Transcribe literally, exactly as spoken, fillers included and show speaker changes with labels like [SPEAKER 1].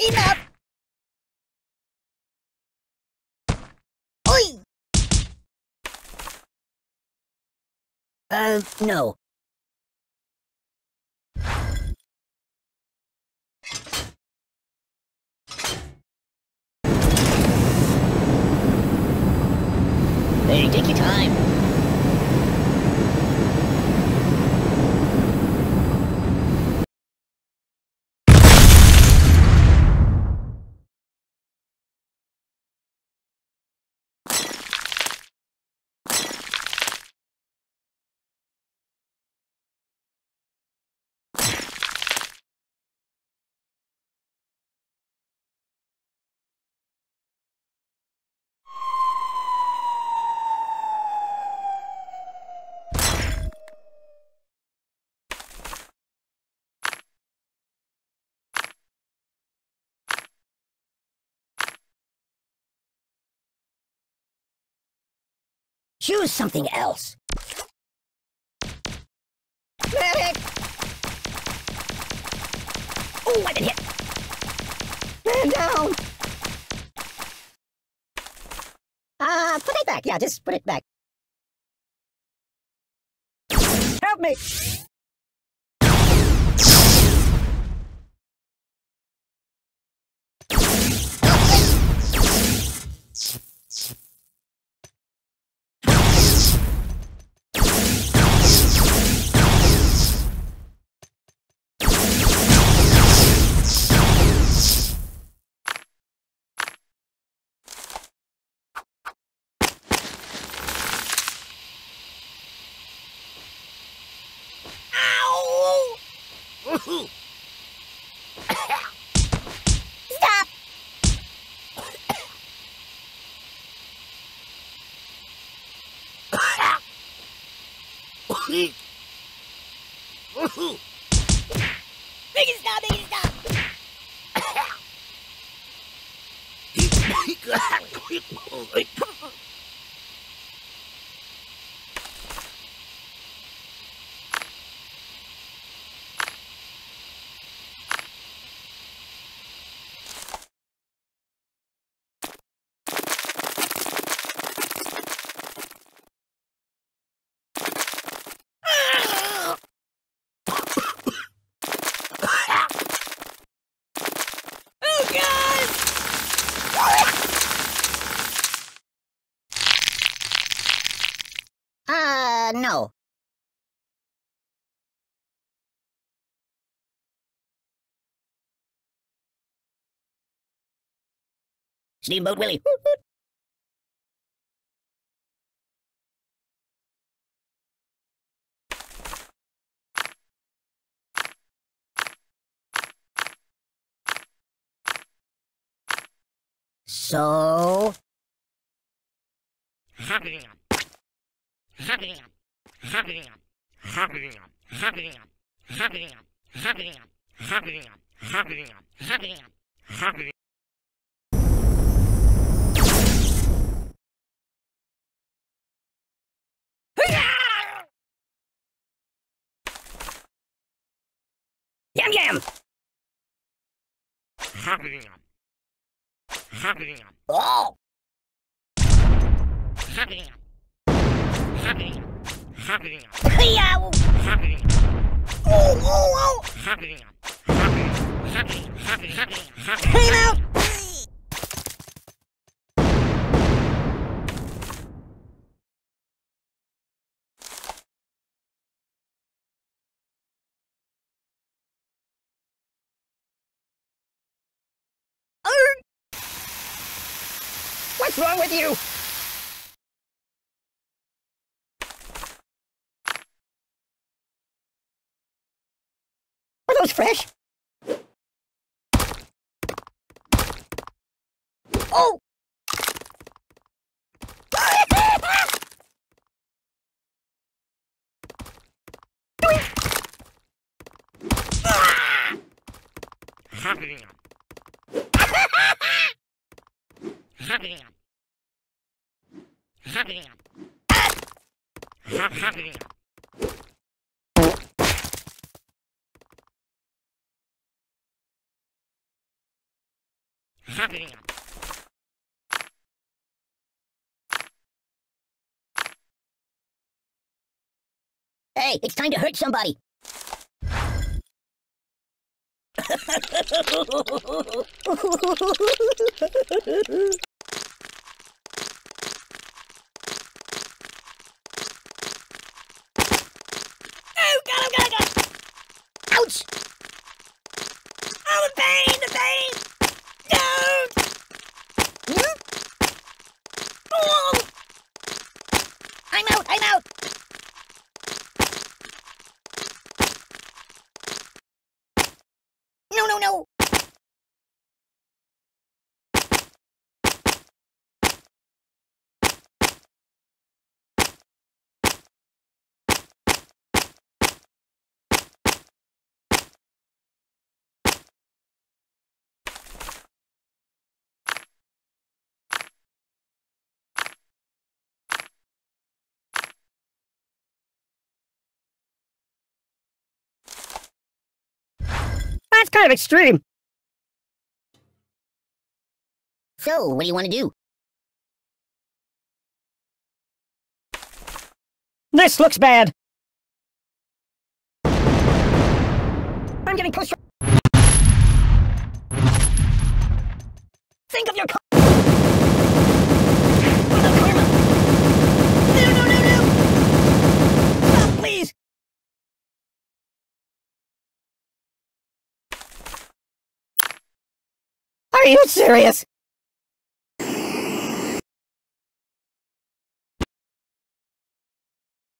[SPEAKER 1] Enough! Oi! Uh, no. Hey, take your time. Choose something else. Medic! Oh, I've been hit. Man down! Ah, uh, put it back. Yeah, just put it back. Help me! Stop! Make it stop! Make it stop! Uh, no. Steamboat Willie. So... Yum yum! Oh! Yow! Oh, oh, oh! Came out! What's wrong with you? Are those fresh? Oh! Hey, it's time to hurt somebody. Oh, God, oh, God, oh, God. Ouch! Oh, the pain, the pain! No! Hmm? Oh! I'm out, I'm out! No, no, no!
[SPEAKER 2] That's kind of extreme.
[SPEAKER 1] So, what do you want to do?
[SPEAKER 2] This looks bad. I'm getting close.
[SPEAKER 1] Think of your karma! What about karma? No, no, no, no! Stop, please!
[SPEAKER 2] Are you serious?